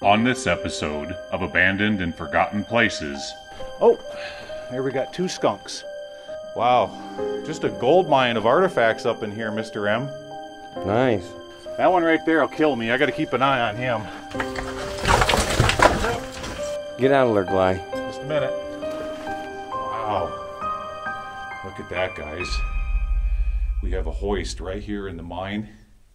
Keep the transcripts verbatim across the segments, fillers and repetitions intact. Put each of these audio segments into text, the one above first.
On this episode of Abandoned and Forgotten Places. Oh, here we got two skunks. Wow, just a gold mine of artifacts up in here, Mister M. Nice. That one right there will kill me. I got to keep an eye on him. Get out of there, Gly. Just a minute. Wow. Look at that, guys. We have a hoist right here in the mine.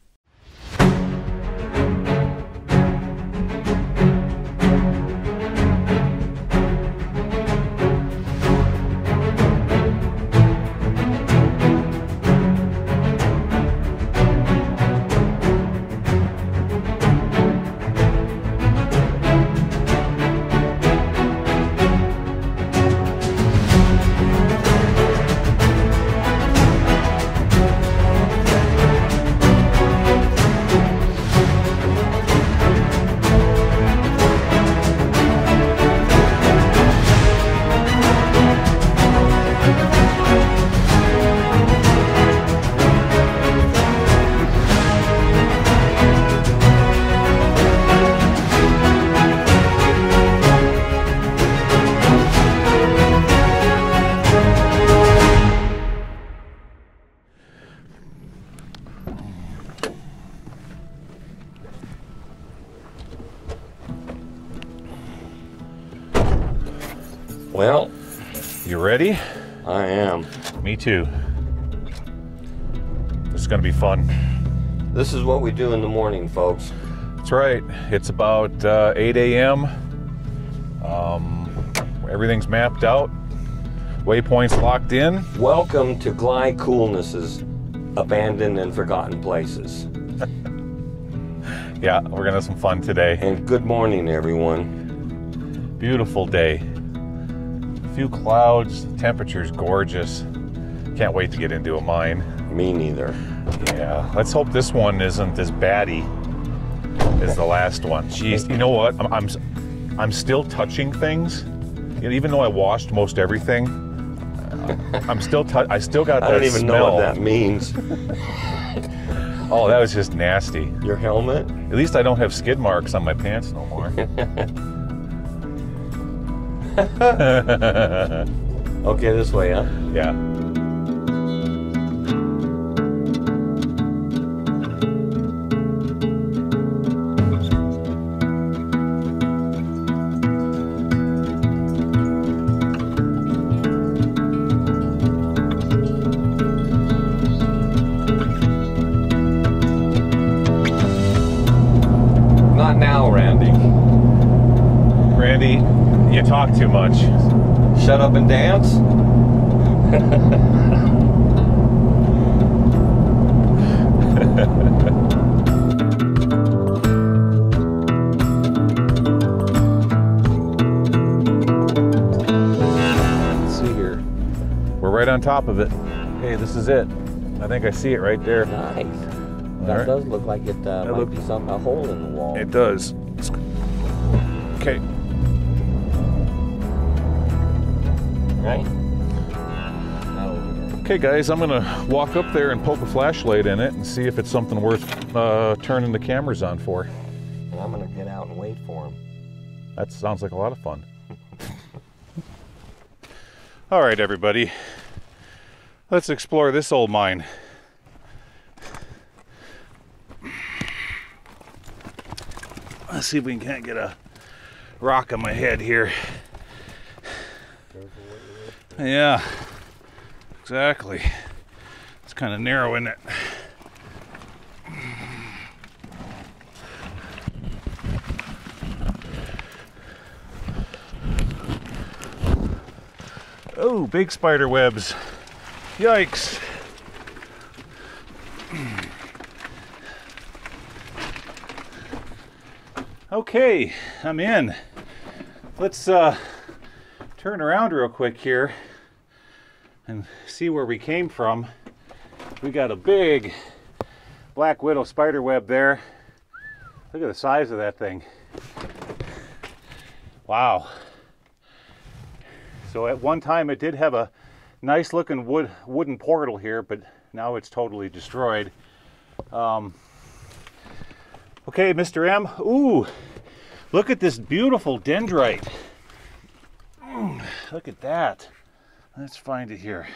Well, you ready? I am. Me too. This is gonna be fun. This is what we do in the morning, folks. That's right. It's about uh, eight A M Um, everything's mapped out. Waypoints locked in. Welcome to Gly Coolness's Abandoned and Forgotten Places. Yeah, we're gonna have some fun today. And good morning, everyone. Beautiful day. Few clouds, temperature's gorgeous. Can't wait to get into a mine. Me neither. Yeah, let's hope this one isn't as batty as the last one. Jeez, you know what? I'm I'm, I'm still touching things. You know, even though I washed most everything, I'm still tou- I still got that I don't even smell. know what that means. Oh, that was just nasty. Your helmet? At least I don't have skid marks on my pants no more. Okay, this way, huh? Yeah. Not now, Randy. Randy, you talk too much. Shut up and dance? Let's see here. We're right on top of it. Hey, this is it. I think I see it right there. Nice. All That right. does look like it uh, That might look- be some a hole in the wall. It does. Okay. Right? Okay, guys, I'm gonna walk up there and poke a flashlight in it and see if it's something worth uh, turning the cameras on for. And I'm gonna get out and wait for him. That sounds like a lot of fun. All right, everybody. Let's explore this old mine. Let's see if we can't get a rock on my head here. Yeah, exactly. It's kind of narrow, isn't it? Oh, big spider webs. Yikes. Okay, I'm in. Let's uh, turn around real quick here and see where we came from. We got a big black widow spider web there. Look at the size of that thing. Wow. So at one time it did have a nice looking wood wooden portal here, but now it's totally destroyed. Um, okay, Mister M. Ooh, Look at this beautiful dendrite. Mm, look at that. Let's find it here.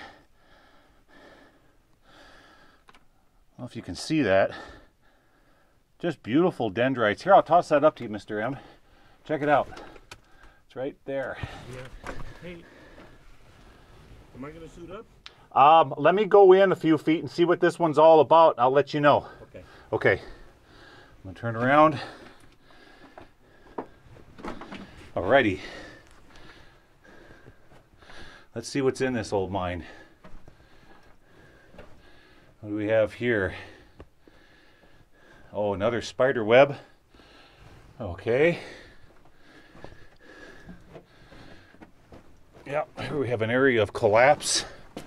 I don't know if you can see that. Just beautiful dendrites. Here, I'll toss that up to you, Mister M. Check it out. It's right there. Yeah. Hey, am I going to suit up? Um, let me go in a few feet and see what this one's all about. I'll let you know. Okay. Okay. I'm going to turn around. Alrighty. Let's see what's in this old mine. What do we have here? Oh, another spider web. Okay. Yep, here we have an area of collapse.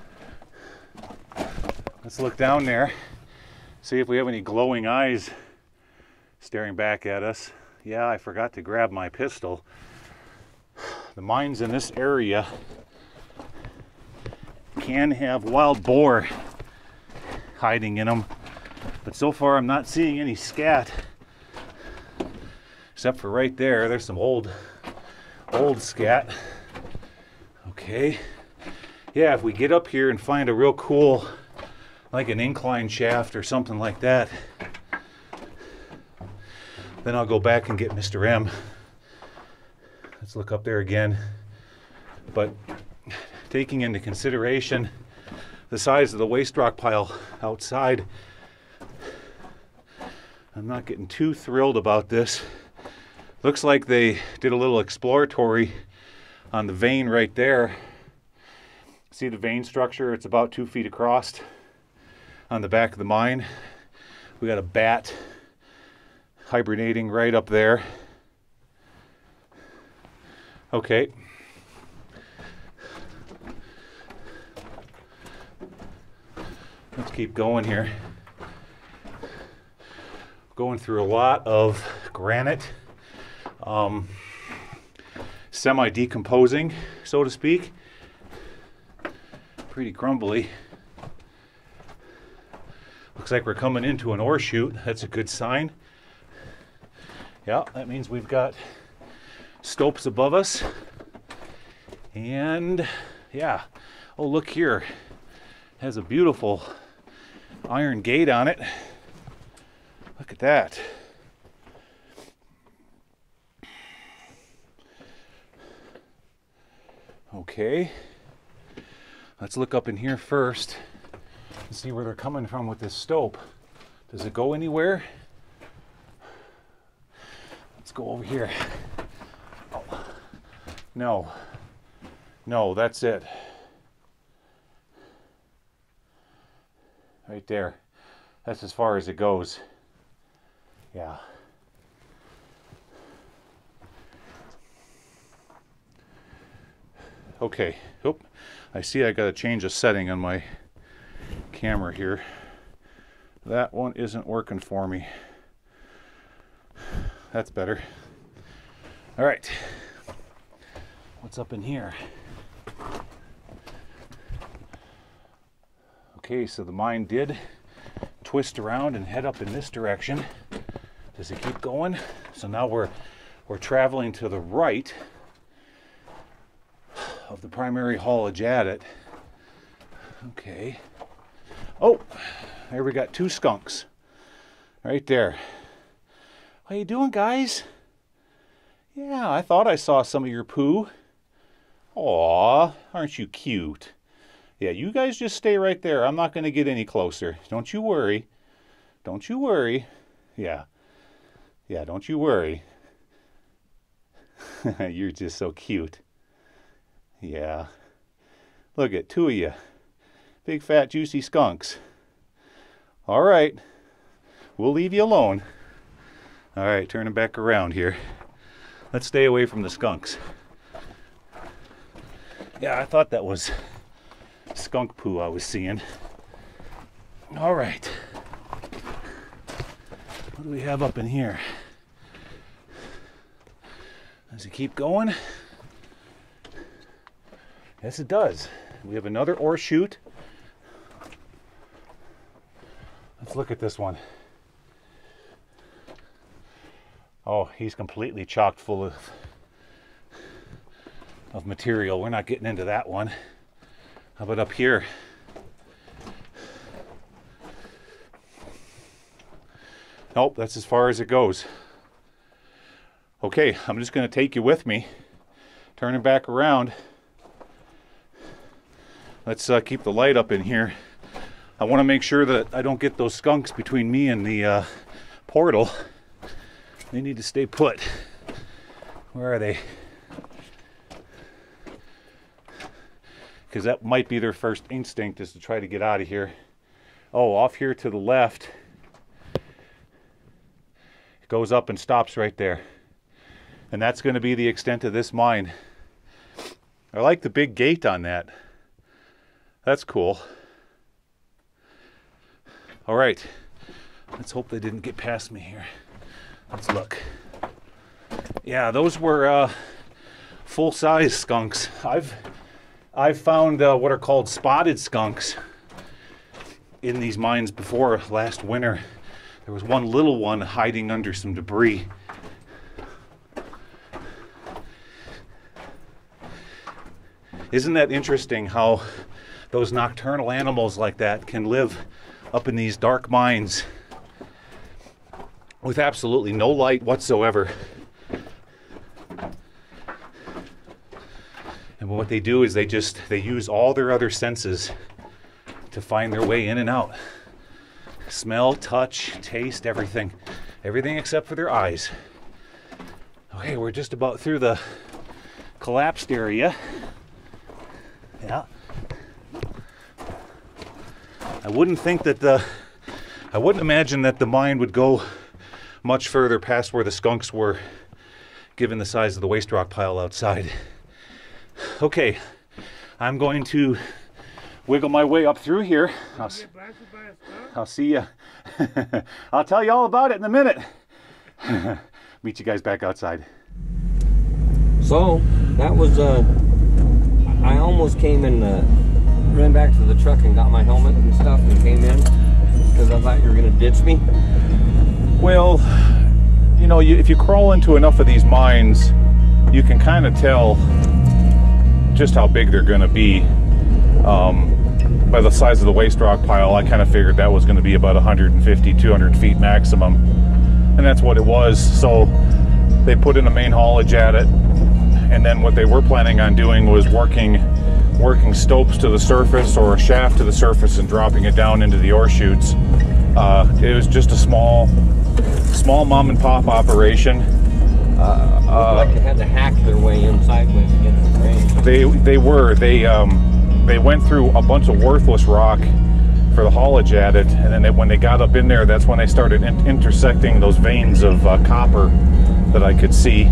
Let's look down there, see if we have any glowing eyes staring back at us. Yeah, I forgot to grab my pistol. The mines in this area can have wild boar hiding in them, but so far I'm not seeing any scat, except for right there. There's some old, old scat. Okay, yeah, if we get up here and find a real cool, like an incline shaft or something like that, then I'll go back and get Mister M. Let's look up there again. But taking into consideration the size of the waste rock pile outside, I'm not getting too thrilled about this. Looks like they did a little exploratory on the vein right there. See the vein structure? It's about two feet across on the back of the mine. We got a bat hibernating right up there. Okay. Let's keep going here. Going through a lot of granite. Um, semi-decomposing, so to speak. Pretty crumbly. Looks like we're coming into an ore chute. That's a good sign. Yeah, that means we've got stopes above us. And yeah, oh look here. It has a beautiful iron gate on it. Look at that. Okay, let's look up in here first and see where they're coming from with this stope. Does it go anywhere? Let's go over here. Oh. No, no, that's it. Right there. That's as far as it goes. Yeah. Okay, oop, I see I got to change a setting on my camera here. That one isn't working for me. That's better. All right, what's up in here? Okay, so the mine did twist around and head up in this direction. Does it keep going? So now we're we're traveling to the right of the primary haulage at it. Okay. Oh, there we got two skunks right there. How you doing, guys? Yeah, I thought I saw some of your poo. Aw, aren't you cute? Yeah, you guys just stay right there. I'm not going to get any closer. Don't you worry. Don't you worry. Yeah. Yeah, don't you worry. You're just so cute. Yeah. Look at two of you. Big, fat, juicy skunks. All right. We'll leave you alone. All right, turning back around here. Let's stay away from the skunks. Yeah, I thought that was skunk poo I was seeing. All right. What do we have up in here? Does it keep going? Yes, it does. We have another ore chute. Let's look at this one. Oh, he's completely chocked full of of material. We're not getting into that one. How about up here? Nope, that's as far as it goes. Okay, I'm just going to take you with me. Turning back around. Let's uh, keep the light up in here. I want to make sure that I don't get those skunks between me and the uh, portal. They need to stay put. Where are they? Because that might be their first instinct, is to try to get out of here. Oh, off here to the left. It goes up and stops right there. And that's going to be the extent of this mine. I like the big gate on that. That's cool. All right. Let's hope they didn't get past me here. Let's look. Yeah, those were uh, full-size skunks. I've I've found uh, what are called spotted skunks in these mines before. Last winter, there was one little one hiding under some debris. Isn't that interesting how those nocturnal animals like that can live up in these dark mines with absolutely no light whatsoever? And what they do is they just, they use all their other senses to find their way in and out. Smell, touch, taste, everything. Everything except for their eyes. Okay, we're just about through the collapsed area. Yeah. I wouldn't think that the, I wouldn't imagine that the mine would go much further past where the skunks were, given the size of the waste rock pile outside. Okay, I'm going to wiggle my way up through here. I'll, I'll see you. I'll tell you all about it in a minute. Meet you guys back outside. So, that was, uh, I almost came and uh, ran back to the truck and got my helmet and stuff and came in because I thought you were going to ditch me. Well, you know, you, if you crawl into enough of these mines, you can kind of tell just how big they're going to be. Um, by the size of the waste rock pile, I kind of figured that was going to be about one hundred fifty, two hundred feet maximum. And that's what it was. So they put in a main haulage at it. And then what they were planning on doing was working working stopes to the surface or a shaft to the surface and dropping it down into the ore chutes. Uh, it was just a small, small mom and pop operation. Uh, uh, like they had to hack their way in sideways against the grain. They they were they um, they went through a bunch of worthless rock for the haulage at it, and then they, when they got up in there, that's when they started in intersecting those veins of uh, copper that I could see.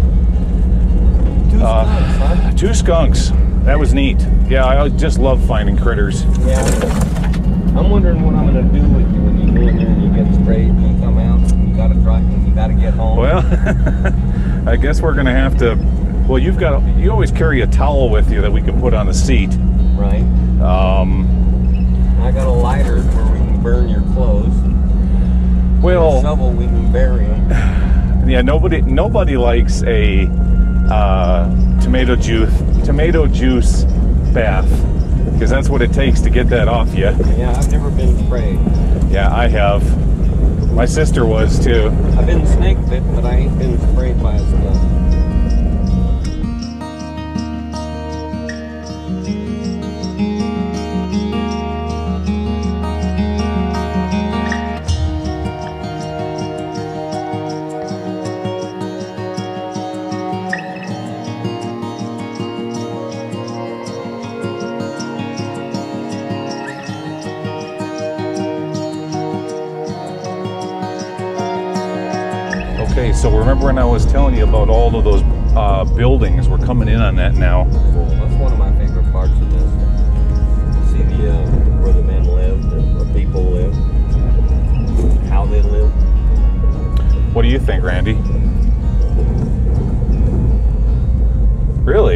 Two Uh, skunks, huh? Two skunks. That was neat. Yeah, I just love finding critters. Yeah. I'm wondering what I'm going to do with you when you go in there and you get sprayed and you come out and you got to drive and you got to get home. Well, I guess we're going to have to. Well, you've got. You always carry a towel with you that we can put on the seat. Right. Um. I got a lighter where we can burn your clothes. Well. A shovel we can bury them. Yeah. Nobody. Nobody likes a. Uh, tomato juice tomato juice bath, because that's what it takes to get that off you. Yeah, I've never been sprayed. Yeah, I have. My sister was too. I've been snake bit, but I ain't been sprayed by a skunk. Okay, so remember when I was telling you about all of those uh, buildings? We're coming in on that now. Cool. That's one of my favorite parts of this. See the uh, where the men lived, where people lived, how they lived. What do you think, Randy? Really?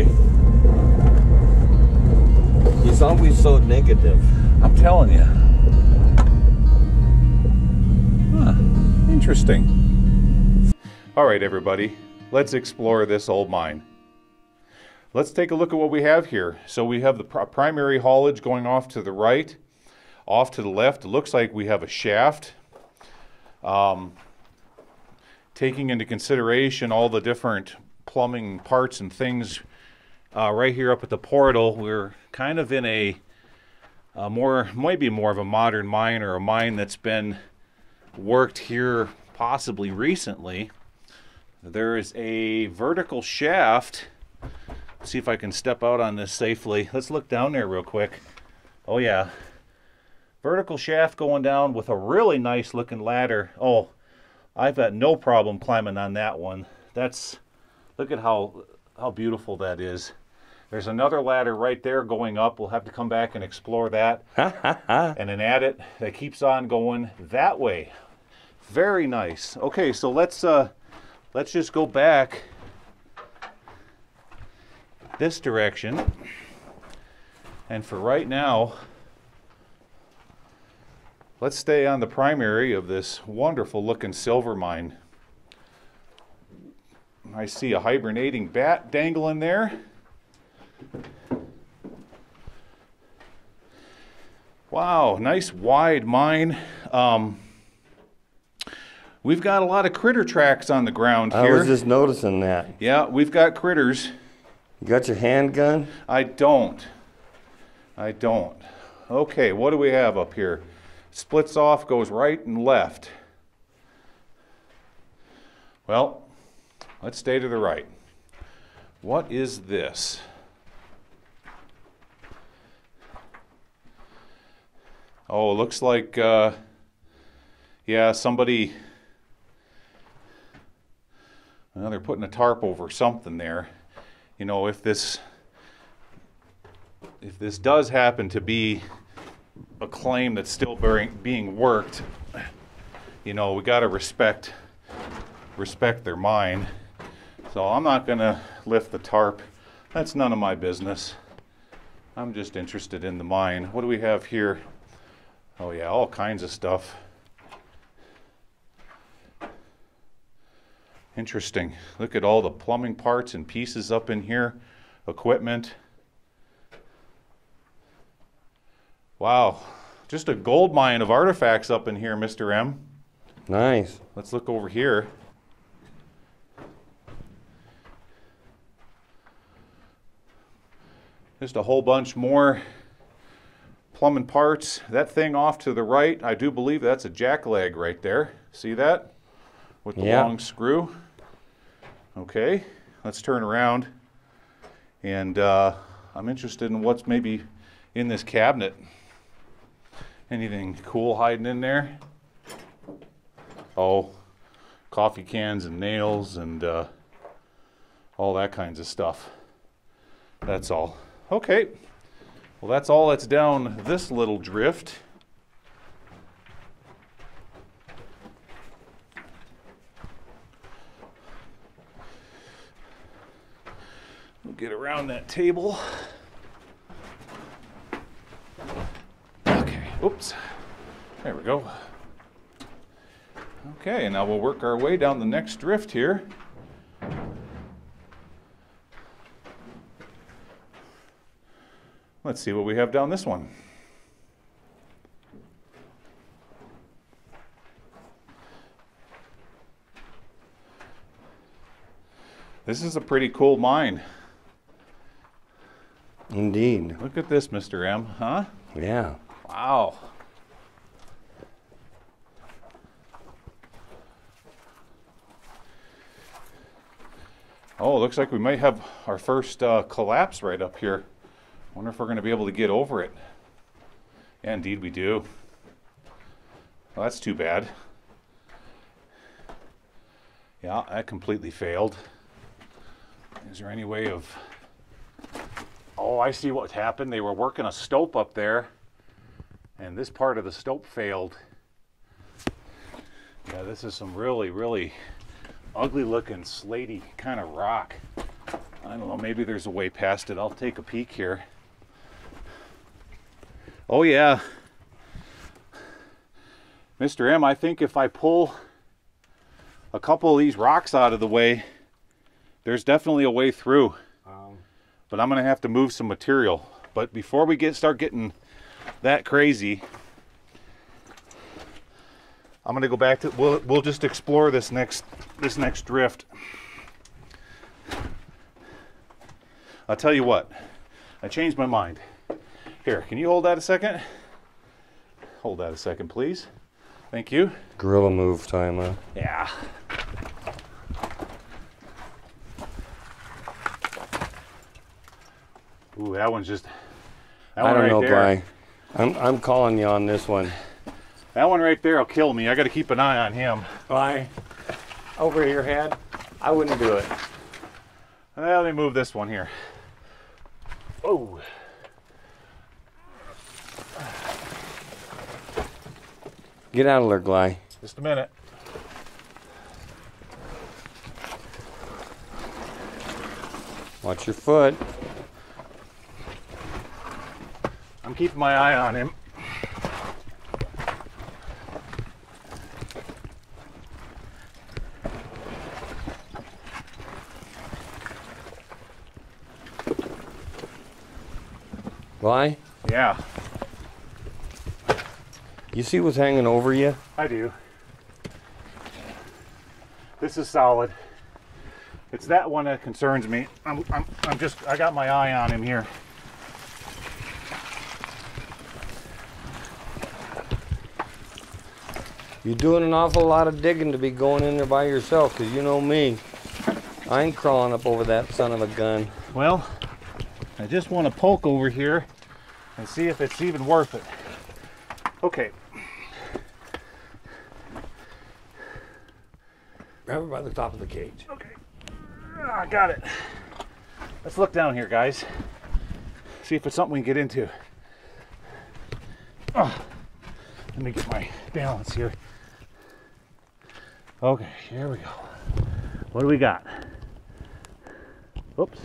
He's always so negative. I'm telling you. Huh. Interesting. All right, everybody, let's explore this old mine. Let's take a look at what we have here. So we have the pr primary haulage going off to the right. Off to the left, it looks like we have a shaft. Um, taking into consideration all the different plumbing parts and things uh, right here up at the portal, we're kind of in a, a more, might be more of a modern mine, or a mine that's been worked here possibly recently. There is a vertical shaft. Let's see if I can step out on this safely. Let's look down there real quick. Oh yeah. Vertical shaft going down with a really nice looking ladder. Oh, I've got no problem climbing on that one. That's, look at how how beautiful that is. There's another ladder right there going up. We'll have to come back and explore that. And an adit that keeps on going that way. Very nice. Okay, so let's uh let's just go back this direction. And for right now, let's stay on the primary of this wonderful looking silver mine. I see a hibernating bat dangling there. Wow, nice wide mine. Um, we've got a lot of critter tracks on the ground here. I was just noticing that. Yeah, we've got critters. You got your handgun? I don't. I don't. Okay, what do we have up here? Splits off, goes right and left. Well, let's stay to the right. What is this? Oh, it looks like, uh, yeah, somebody, well, they're putting a tarp over something there. You know, if this, if this does happen to be a claim that's still being, being worked, you know, we got to respect respect their mine. So I'm not going to lift the tarp. That's none of my business. I'm just interested in the mine. What do we have here? Oh yeah, all kinds of stuff. Interesting. Look at all the plumbing parts and pieces up in here. Equipment. Wow, just a gold mine of artifacts up in here, Mister M. Nice. Let's look over here. Just a whole bunch more plumbing parts. That thing off to the right, I do believe that's a jackleg right there. See that? With the yeah. long screw. Okay, let's turn around. And uh, I'm interested in what's maybe in this cabinet. Anything cool hiding in there? Oh, coffee cans and nails and uh, all that kinds of stuff. That's all. Okay. Well, that's all that's down this little drift. We'll get around that table. Oops, there we go. Okay, now we'll work our way down the next drift here. Let's see what we have down this one. This is a pretty cool mine. Indeed. Look at this, Mister M, huh? Yeah. Wow. Oh, looks like we might have our first uh, collapse right up here. Wonder if we're going to be able to get over it. Yeah, indeed we do. Well, that's too bad. Yeah, that completely failed. Is there any way of... Oh, I see what happened. They were working a stope up there, and this part of the stope failed. Yeah, this is some really, really ugly looking slaty kind of rock. I don't know, maybe there's a way past it. I'll take a peek here. Oh yeah. Mister M, I think if I pull a couple of these rocks out of the way, there's definitely a way through. Um, But I'm gonna have to move some material. But before we get start getting that crazy, I'm gonna go back to we'll we'll just explore this next this next drift. I'll tell you what, I changed my mind. Here, can you hold that a second? Hold that a second, please. Thank you. gorilla move time, huh? Yeah. Ooh, that one's just. That I one don't right know, there. Guy. I'm I'm calling you on this one. That one right there will kill me. I got to keep an eye on him. Guy, over your head, I wouldn't do it. Well, let me move this one here. Oh. Get out of there, Guy. Just a minute. Watch your foot. I'm keeping my eye on him. Guy, Yeah, you see what's hanging over you? I do. This is solid. It's that one that concerns me. I'm, I'm, I'm just, I got my eye on him here. You're doing an awful lot of digging to be going in there by yourself, because you know me. I ain't crawling up over that son of a gun. Well, I just want to poke over here and see if it's even worth it. Okay. Grab it by the top of the cage. Okay. Ah, I got it. Let's look down here, guys. See if it's something we can get into. Oh, let me get my balance here. Okay, here we go. What do we got? Oops.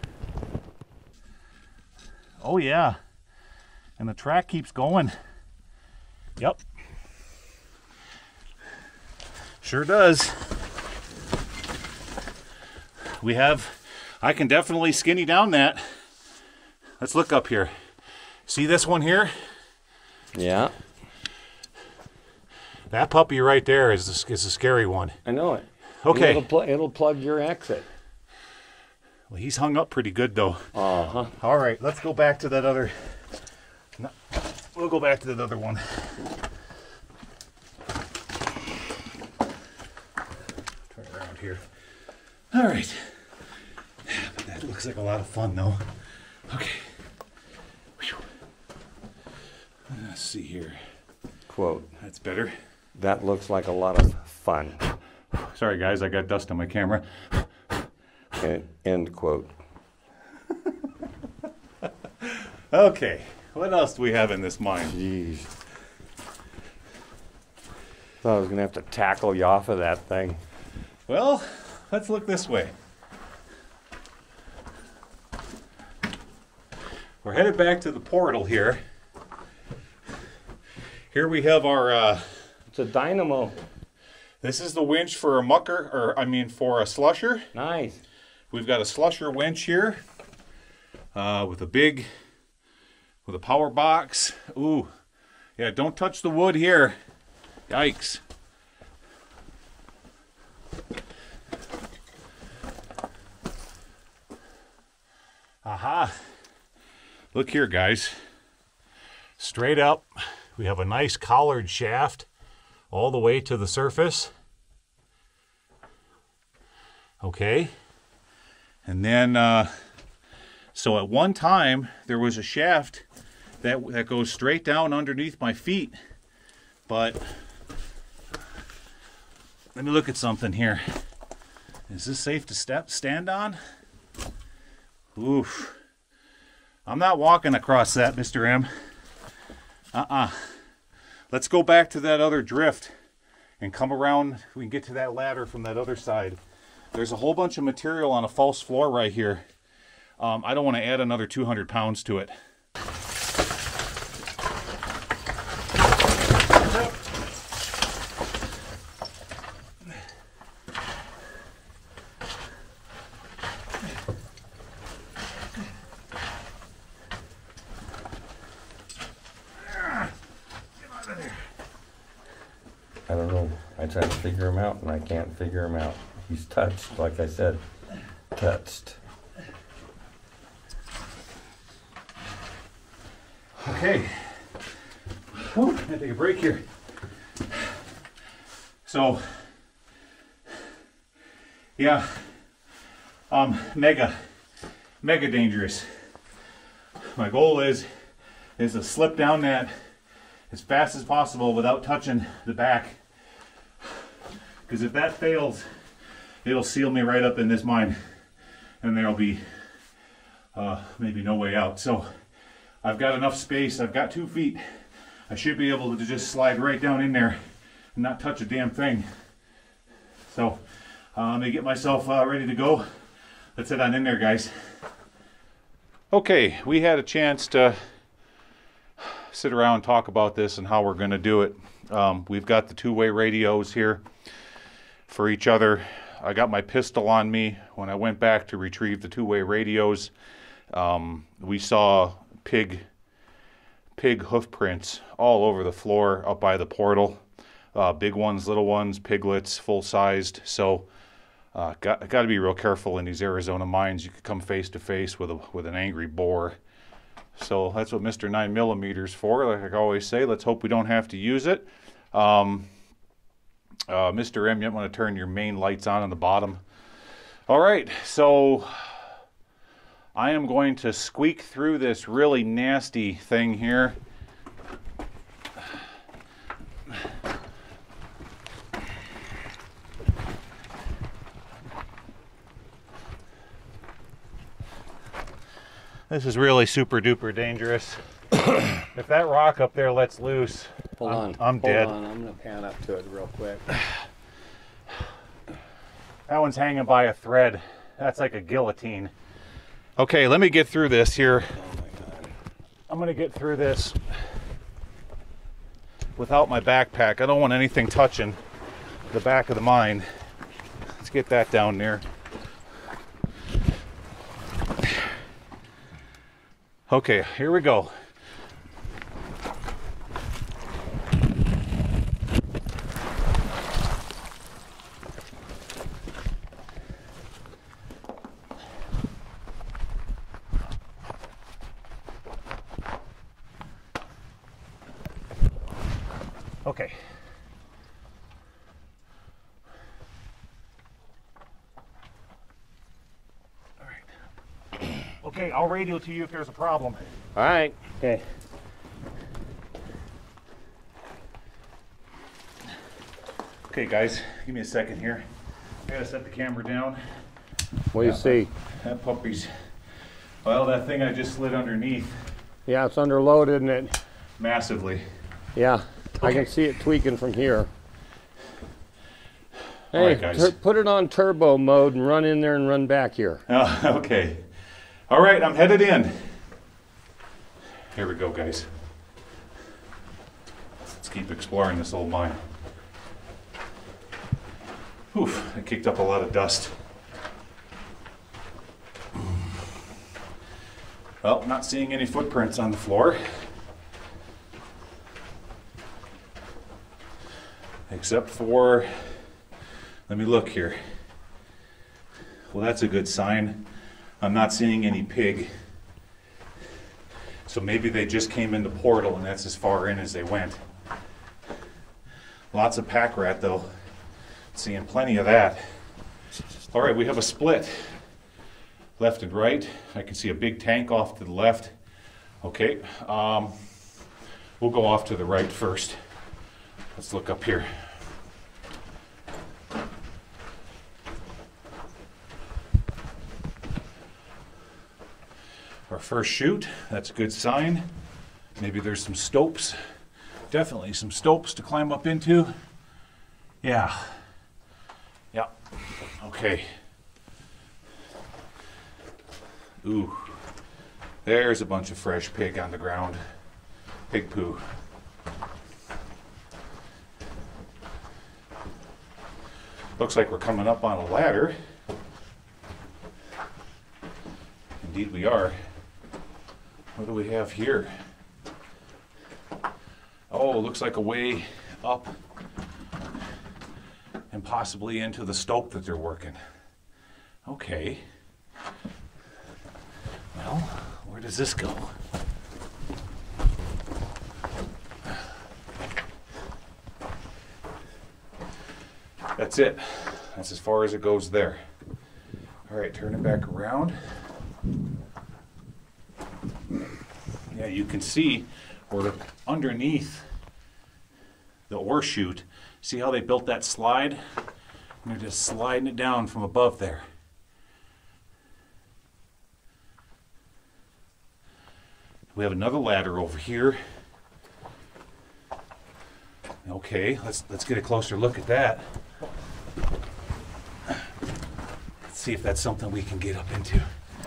Oh yeah. And the track keeps going. Yep. Sure does. We have, I can definitely skinny down that. Let's look up here. See this one here? Yeah, That puppy right there is a, is a scary one. I know it. Okay. It'll, pl it'll plug your exit. Well, he's hung up pretty good though. Uh-huh. All right, let's go back to that other, no, we'll go back to that other one. Turn around here. All right. But that looks like a lot of fun though. Okay. Whew. Let's see here. Quote, That's better. that looks like a lot of fun. Sorry guys, I got dust on my camera. And end quote. Okay, what else do we have in this mine? Jeez. Thought I was gonna have to tackle you off of that thing. Well, let's look this way. We're headed back to the portal here. Here we have our, uh, It's a dynamo. this is the winch for a mucker, or I mean for a slusher. Nice. We've got a slusher winch here uh, with a big, with a power box. Ooh, yeah, don't touch the wood here. Yikes. Aha. Look here, guys. Straight up, we have a nice collared shaft all the way to the surface. Okay. And then, uh, so at one time, there was a shaft that, that goes straight down underneath my feet. But, let me look at something here. Is this safe to step stand on? Oof. I'm not walking across that, Mister M. Uh-uh. Let's go back to that other drift and come around. We can get to that ladder from that other side. There's a whole bunch of material on a false floor right here. Um, I don't want to add another two hundred pounds to it. I try to figure him out, and I can't figure him out. He's touched, like I said, touched. Okay. Whew, I'm gonna take a break here. So, yeah, um, mega, mega dangerous. My goal is, is to slip down that as fast as possible without touching the back. Because if that fails, it'll seal me right up in this mine, and there'll be uh, maybe no way out. So I've got enough space. I've got two feet. I should be able to just slide right down in there and not touch a damn thing. So uh, let me get myself uh, ready to go. Let's head on in there, guys. Okay, we had a chance to sit around and talk about this and how we're going to do it. Um, we've got the two-way radios here for each other. I got my pistol on me. When I went back to retrieve the two-way radios, um, we saw pig pig hoof prints all over the floor up by the portal. Uh, big ones, little ones, piglets, full-sized. So uh, got, got to be real careful in these Arizona mines. You could come face to face with a with an angry boar. So that's what Mister nine millimeter's for. Like I always say, let's hope we don't have to use it. Um, uh, Mister M, you want to turn your main lights on on the bottom. All right, so I am going to squeak through this really nasty thing here. This is really super duper dangerous. If that rock up there lets loose, Hold I'm, on. I'm Hold dead. on. I'm going to pan up to it real quick. That one's hanging by a thread. That's like a guillotine. Okay, let me get through this here. Oh my God. I'm gonna get through this without my backpack. I don't want anything touching the back of the mine. Let's get that down there. Okay, here we go. Okay. All right. Okay, I'll radio to you if there's a problem. All right. Okay. Okay, guys, give me a second here. I gotta set the camera down. What do you Yeah. see? That puppy's, well, that thing I just slid underneath Yeah, it's underloaded, isn't it? massively. Yeah. I Okay. can see it tweaking from here. All Hey, right, guys. tur- put it on turbo mode and run in there and run back here. Oh, okay. All right, I'm headed in. Here we go, guys. Let's keep exploring this old mine. Oof, I kicked up a lot of dust. Well, not seeing any footprints on the floor. Except for, let me look here. Well, that's a good sign. I'm not seeing any pig. So maybe they just came in the portal and that's as far in as they went. Lots of pack rat though. Seeing plenty of that. All right, we have a split. Left and right. I can see a big tank off to the left. Okay, um, we'll go off to the right first. Let's look up here. Our first chute, that's a good sign. Maybe there's some stopes. Definitely some stopes to climb up into. Yeah. Yeah. Okay. Ooh. There's a bunch of fresh pig on the ground. Pig poo. Looks like we're coming up on a ladder. Indeed we are. What do we have here? Oh, looks like a way up possibly into the stope that they're working. Okay. Well, where does this go? That's it. That's as far as it goes there. All right, turn it back around. Yeah, you can see where underneath the ore chute, see how they built that slide? And they're just sliding it down from above there. We have another ladder over here. Okay, let's let's get a closer look at that. Let's see if that's something we can get up into.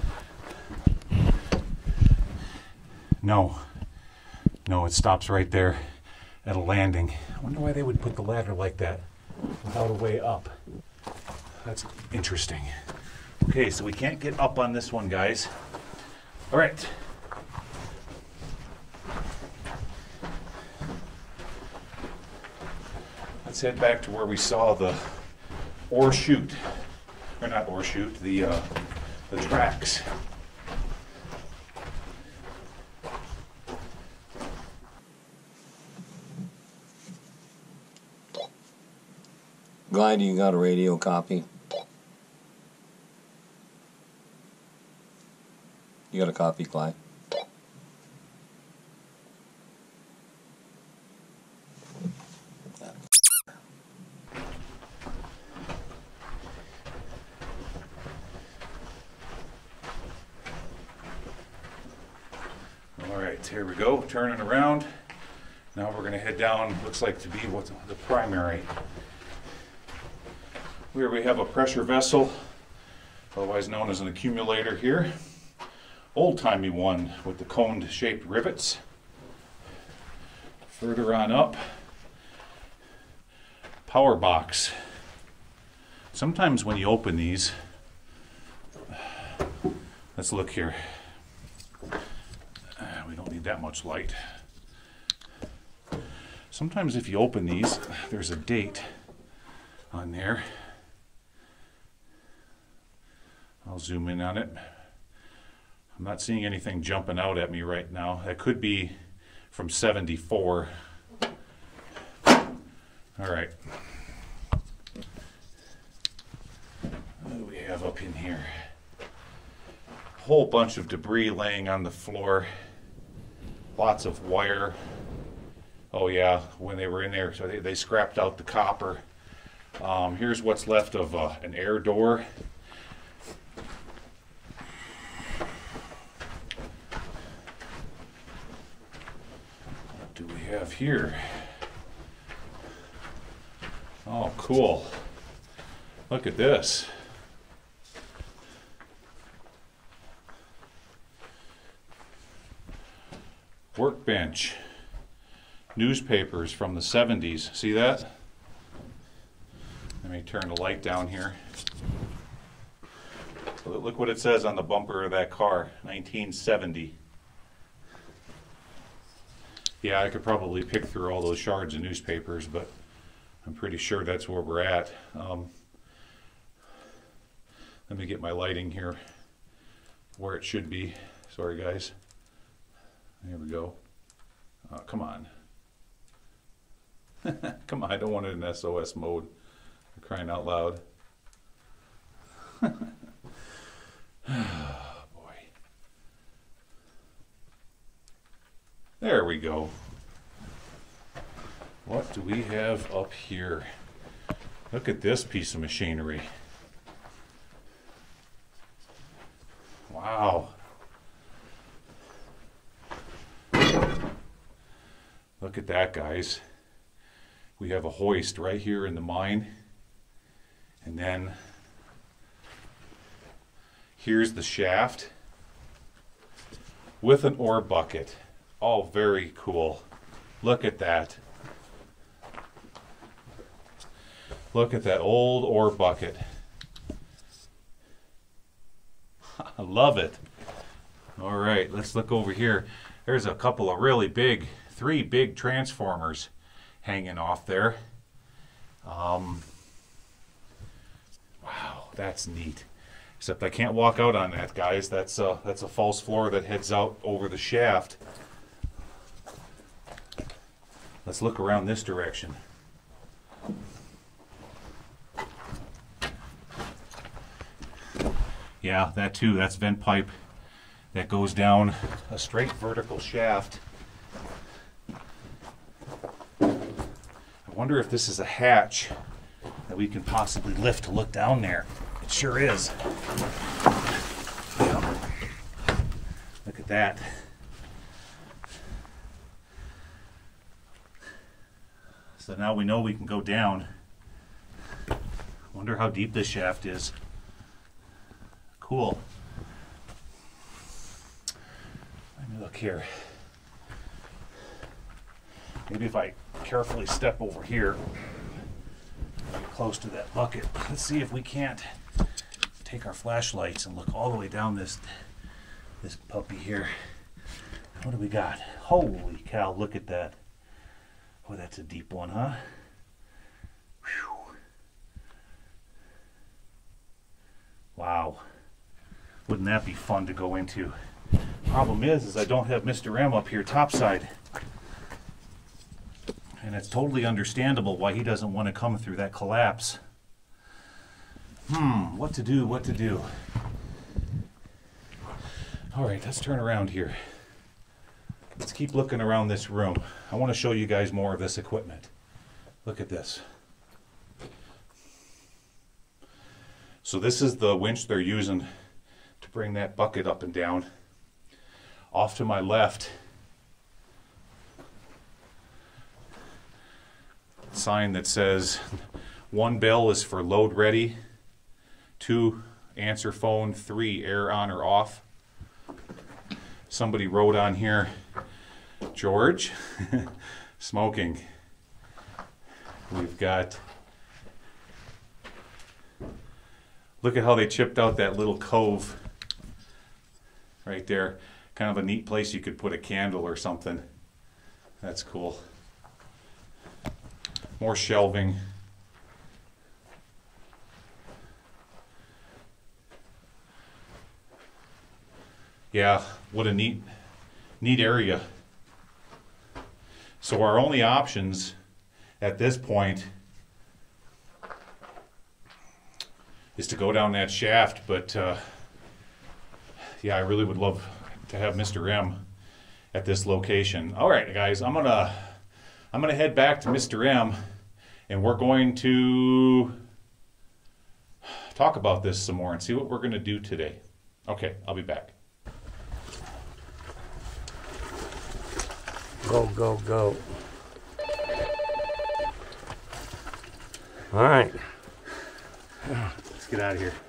No. No, it stops right there at a landing. I wonder why they would put the ladder like that without a way up. That's interesting. Okay, so we can't get up on this one, guys. All right. Let's head back to where we saw the ore chute, or not ore chute, the uh, the tracks. Glad you got a radio copy. You got a copy, Clyde? Alright, here we go, turning around. Now we're going to head down, looks like to be what's the primary. Here we have a pressure vessel, otherwise known as an accumulator here. Old-timey one with the cone-shaped rivets. Further on up, power box. Sometimes when you open these, let's look here. We don't need that much light. Sometimes if you open these, there's a date on there. I'll zoom in on it. I'm not seeing anything jumping out at me right now. That could be from seventy-four. All right. What do we have up in here? A whole bunch of debris laying on the floor. Lots of wire. Oh yeah, when they were in there, so they, they scrapped out the copper. Um, here's what's left of uh, an air door. Have here. Oh, cool. Look at this. Workbench. Newspapers from the seventies. See that? Let me turn the light down here. Look what it says on the bumper of that car. nineteen seventy. Yeah, I could probably pick through all those shards of newspapers, but I'm pretty sure that's where we're at. Um, let me get my lighting here where it should be. Sorry, guys. There we go. Oh, come on. Come on, I don't want it in S O S mode. I'm crying out loud. There we go. What do we have up here? Look at this piece of machinery. Wow. Look at that, guys. We have a hoist right here in the mine. And then here's the shaft with an ore bucket. Oh, very cool. Look at that. Look at that old ore bucket. I love it. All right, let's look over here. There's a couple of really big, three big transformers hanging off there. Um, That's neat. Except I can't walk out on that, guys. That's a, that's a false floor that heads out over the shaft. Let's look around this direction. Yeah, that too. That's vent pipe that goes down a straight vertical shaft. I wonder if this is a hatch that we can possibly lift to look down there. It sure is. Yep. Look at that. So now we know we can go down. Wonder how deep this shaft is. Cool. Let me look here. Maybe if I carefully step over here, get close to that bucket. Let's see if we can't take our flashlights and look all the way down this this puppy here. What do we got? Holy cow, look at that. Boy, that's a deep one, huh? Whew. Wow. Wouldn't that be fun to go into? Problem is, is I don't have Mister M up here topside. And it's totally understandable why he doesn't want to come through that collapse. Hmm, what to do, what to do. All right, let's turn around here. Let's keep looking around this room. I want to show you guys more of this equipment. Look at this. So this is the winch they're using to bring that bucket up and down. Off to my left, sign that says one bell is for load ready, two answer phone, three air on or off. Somebody wrote on here, George, smoking. We've got, look at how they chipped out that little cove right there. Kind of a neat place you could put a candle or something. That's cool. More shelving. Yeah, what a neat, neat area. So our only options at this point is to go down that shaft, but uh, yeah, I really would love to have Mister M at this location. All right, guys, I'm gonna I'm gonna head back to Mister M, and we're going to talk about this some more and see what we're gonna do today. Okay, I'll be back. Go, go, go. All right. Let's get out of here.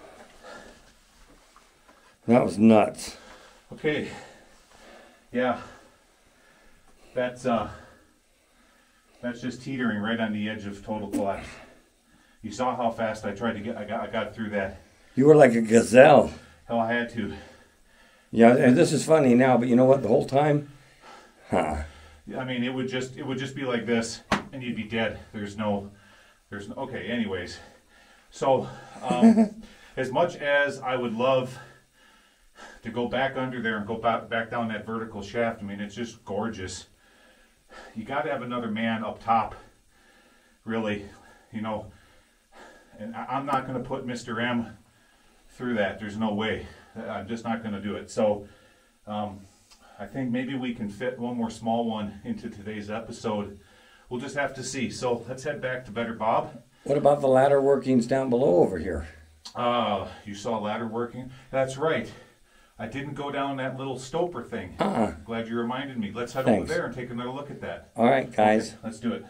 That was nuts. Okay. Yeah. That's uh that's just teetering right on the edge of total collapse. You saw how fast I tried to get I got I got through that. You were like a gazelle. Hell, I had to. Yeah, and this is funny now, but you know what? The whole time, huh? I mean, it would just it would just be like this, and you'd be dead. There's no, there's no. Okay. Anyways, so um, as much as I would love to go back under there and go back back down that vertical shaft, I mean, it's just gorgeous. You got to have another man up top, really, you know. And I, I'm not going to put Mister M through that. There's no way. I'm just not going to do it. So. Um, I think maybe we can fit one more small one into today's episode. We'll just have to see. So let's head back to Better Bob. What about the ladder workings down below over here? Uh, you saw ladder working? That's right. I didn't go down that little stoper thing. Uh-uh. Glad you reminded me. Let's head Thanks. over there and take another look at that. All right, guys. Okay, let's do it.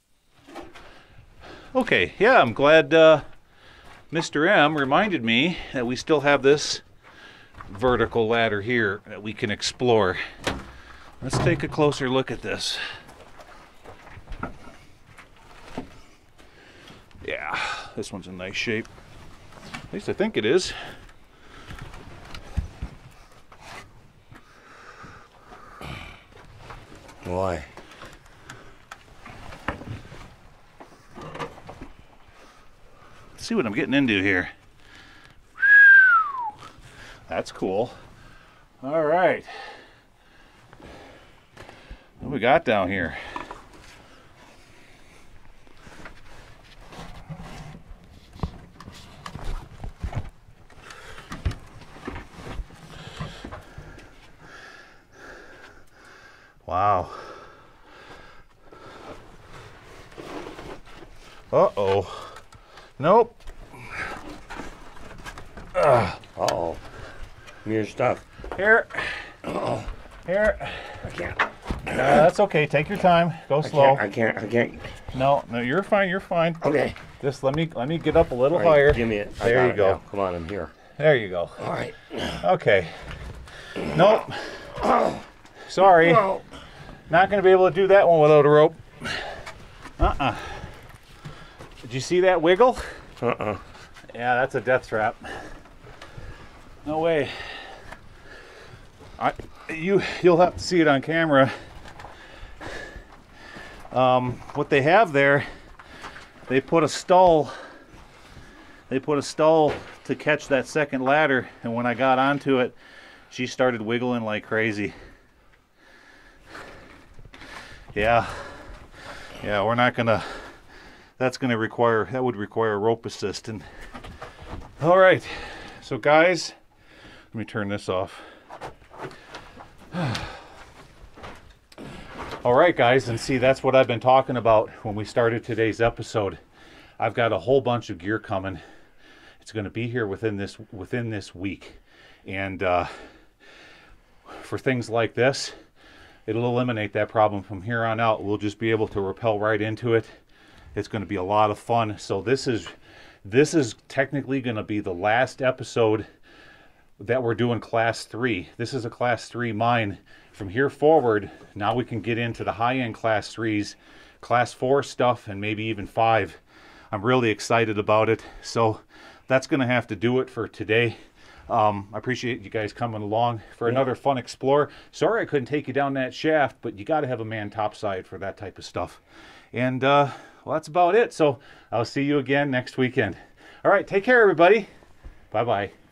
Okay, yeah, I'm glad uh, Mister M reminded me that we still have this vertical ladder here that we can explore. Let's take a closer look at this. Yeah, this one's in nice shape. At least I think it is. Why? Let's see what I'm getting into here. That's cool. All right. What we got down here? Wow. Uh-oh. Nope. Uh oh. Your stuff. Here. Uh-oh. Here. I can't. Uh, that's okay. Take your time. Go slow. I can't. I can't. I can't. No, no, you're fine. You're fine. Okay. Just let me let me get up a little All right, higher. give me it. I There got you it go. now. Come on, I'm here. There you go. All right. Okay. Nope. Sorry. Whoa. Not going to be able to do that one without a rope. Uh-uh. Did you see that wiggle? Uh-uh. Yeah, that's a death trap. No way. I, you, you'll have to see it on camera. Um, what they have there, they put a stall. They put a stall to catch that second ladder, and when I got onto it, she started wiggling like crazy. Yeah. Yeah, we're not gonna, that's gonna require, that would require rope assist. And all right, so guys, let me turn this off. All right, guys, and see, that's what I've been talking about when we started today's episode. I've got a whole bunch of gear coming. It's going to be here within this within this week, and uh, for things like this, it'll eliminate that problem from here on out. We'll just be able to rappel right into it. It's going to be a lot of fun. So this is this is technically going to be the last episode that we're doing class three. This is a class three mine. From here forward, now we can get into the high-end class threes, class four stuff, and maybe even five. I'm really excited about it. So that's going to have to do it for today. Um, I appreciate you guys coming along for another fun explore. Sorry I couldn't take you down that shaft, but you got to have a man topside for that type of stuff. And, uh, well, that's about it. So I'll see you again next weekend. All right, take care, everybody. Bye-bye.